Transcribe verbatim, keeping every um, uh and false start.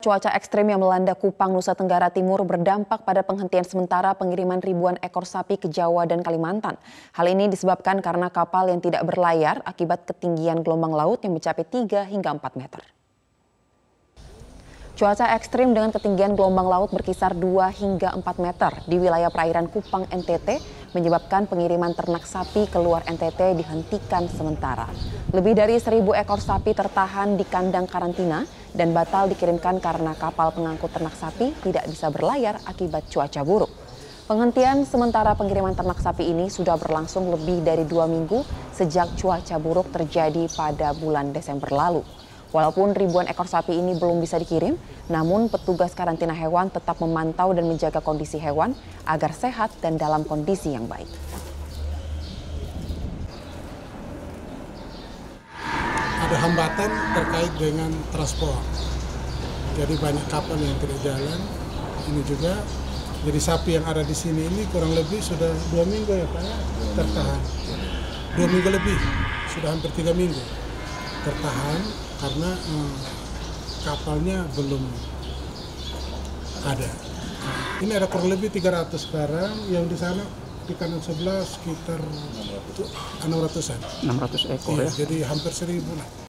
Cuaca ekstrim yang melanda Kupang, Nusa Tenggara Timur berdampak pada penghentian sementara pengiriman ribuan ekor sapi ke Jawa dan Kalimantan. Hal ini disebabkan karena kapal yang tidak berlayar akibat ketinggian gelombang laut yang mencapai tiga hingga empat meter. Cuaca ekstrim dengan ketinggian gelombang laut berkisar dua hingga empat meter di wilayah perairan Kupang N T T menyebabkan pengiriman ternak sapi keluar N T T dihentikan sementara. Lebih dari seribu ekor sapi tertahan di kandang karantina dan batal dikirimkan karena kapal pengangkut ternak sapi tidak bisa berlayar akibat cuaca buruk. Penghentian sementara pengiriman ternak sapi ini sudah berlangsung lebih dari dua minggu sejak cuaca buruk terjadi pada bulan Desember lalu. Walaupun ribuan ekor sapi ini belum bisa dikirim, namun petugas karantina hewan tetap memantau dan menjaga kondisi hewan agar sehat dan dalam kondisi yang baik. Ada hambatan terkait dengan transport. Jadi banyak kapal yang tidak jalan. Ini juga, jadi sapi yang ada di sini ini kurang lebih sudah dua minggu ya Pak ya, tertahan. Dua minggu lebih, sudah hampir tiga minggu tertahan karena eh, kapalnya belum ada. Ini ada kurang lebih tiga ratus sekarang, yang di sana di kanan sebelah sekitar enam ratusan. enam ratus ekor ya. Jadi hampir seribu lah.